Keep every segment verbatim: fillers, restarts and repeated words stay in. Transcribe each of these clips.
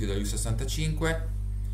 tutti dagli U sessantacinque.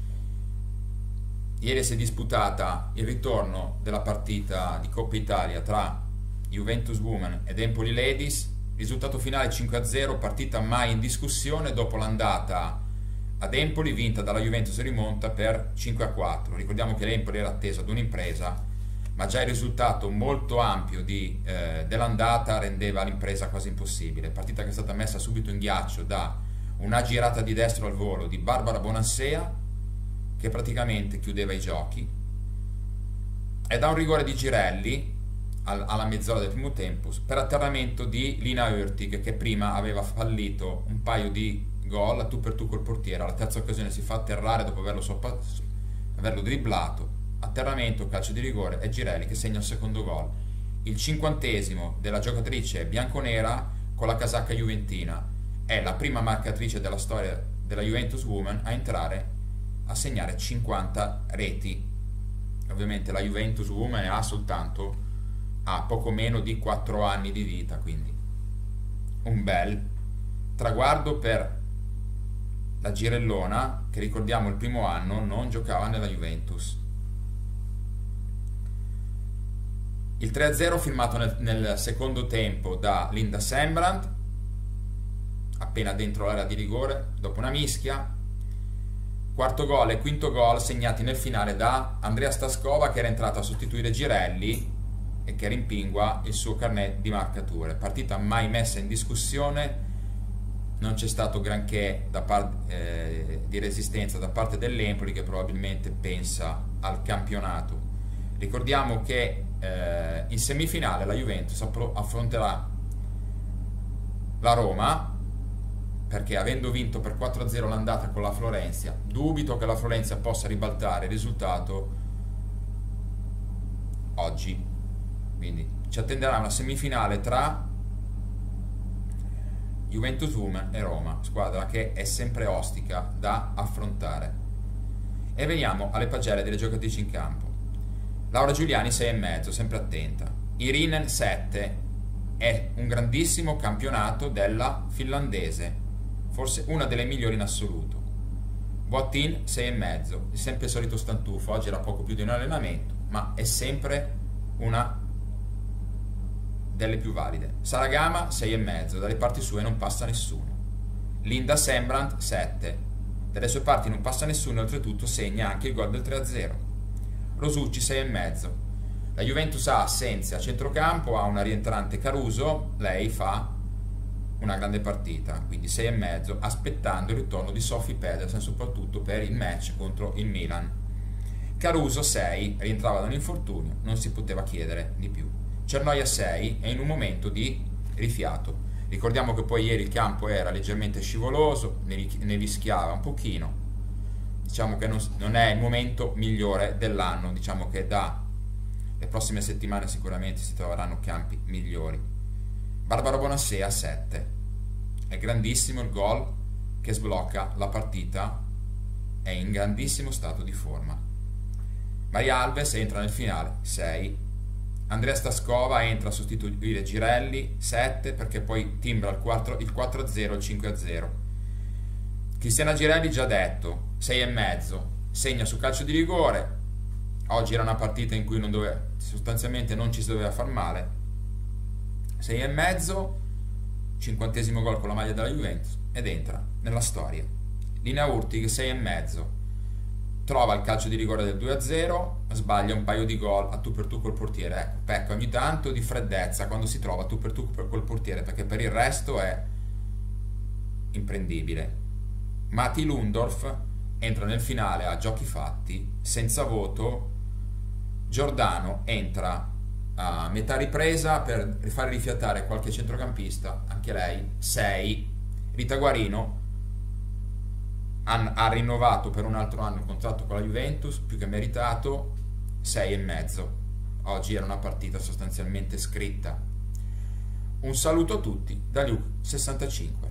Ieri si è disputata il ritorno della partita di Coppa Italia tra Juventus Women ed Empoli Ladies. Risultato finale cinque a zero, partita mai in discussione dopo l'andata ad Empoli vinta dalla Juventus in rimonta per cinque a quattro. Ricordiamo che l'Empoli era attesa ad un'impresa, ma già il risultato molto ampio di, eh, dell'andata rendeva l'impresa quasi impossibile. Partita che è stata messa subito in ghiaccio da una girata di destro al volo di Barbara Bonansea, che praticamente chiudeva i giochi, e da un rigore di Girelli al, alla mezz'ora del primo tempo per atterramento di Lina Hurtig, che prima aveva fallito un paio di gol a tu per tu col portiere. Alla terza occasione si fa atterrare dopo averlo, soppa, averlo dribblato, atterramento, calcio di rigore, e Girelli che segna il secondo gol, il cinquantesimo della giocatrice bianconera con la casacca juventina. È la prima marcatrice della storia della Juventus Women a entrare a segnare cinquanta reti. Ovviamente la Juventus Women ha soltanto ha poco meno di quattro anni di vita, quindi un bel traguardo per la Girellona, che ricordiamo il primo anno non giocava nella Juventus. Il tre a zero firmato nel, nel secondo tempo da Linda Sembrant, appena dentro l'area di rigore, dopo una mischia. Quarto gol e quinto gol segnati nel finale da Andrea Staskova, che era entrata a sostituire Girelli e che rimpingua il suo carnet di marcature. Partita mai messa in discussione, non c'è stato granché da parte, eh, di resistenza da parte dell'Empoli, che probabilmente pensa al campionato. Ricordiamo che eh, in semifinale la Juventus affronterà la Roma, perché avendo vinto per quattro a zero l'andata con la Florentia, dubito che la Florentia possa ribaltare il risultato oggi. Quindi ci attenderà una semifinale tra Juventus Women e Roma, squadra che è sempre ostica da affrontare. E veniamo alle pagelle delle giocatrici in campo. Laura Giuliani sei e mezzo, sempre attenta. Irinen sette, è un grandissimo campionato della finlandese, forse una delle migliori in assoluto. Boatin sei e mezzo, è sempre il solito stantufo, oggi era poco più di un allenamento, ma è sempre una delle più valide. Saragama sei e mezzo, dalle parti sue non passa nessuno. Linda Sembrant sette, dalle sue parti non passa nessuno e oltretutto segna anche il gol del tre a zero. Rosucci sei e mezzo, la Juventus ha assenze a centrocampo, ha una rientrante Caruso, lei fa una grande partita, quindi sei e mezzo, aspettando il ritorno di Sophie Pedersen soprattutto per il match contro il Milan. Caruso sei, rientrava da un infortunio, non si poteva chiedere di più. Cernoia sei è in un momento di rifiato. Ricordiamo che poi ieri il campo era leggermente scivoloso, ne rischiava un pochino. Diciamo che non, non è il momento migliore dell'anno, diciamo che da le prossime settimane sicuramente si troveranno campi migliori. Barbara Bonansea sette, è grandissimo il gol che sblocca la partita, è in grandissimo stato di forma. Maria Alves entra nel finale sei, Andrea Staskova entra a sostituire Girelli sette, perché poi timbra il quattro a zero, il cinque a zero. Cristiana Girelli già detto sei e mezzo, segna su calcio di rigore. Oggi era una partita in cui non doveva, sostanzialmente non ci si doveva far male. sei e mezzo, cinquantesimo gol con la maglia della Juventus ed entra nella storia. Lina Hurtig sei e mezzo, trova il calcio di rigore del due a zero, sbaglia un paio di gol a tu per tu col portiere. Ecco, pecca ogni tanto di freddezza quando si trova tu per tu col portiere, perché per il resto è imprendibile. Mati Lundorf entra nel finale a giochi fatti, senza voto. Giordano entra a metà ripresa per fare rifiatare qualche centrocampista, anche lei sei. Rita Guarino ha rinnovato per un altro anno il contratto con la Juventus, più che meritato, sei e mezzo. Oggi era una partita sostanzialmente scritta. Un saluto a tutti dagli U sessantacinque.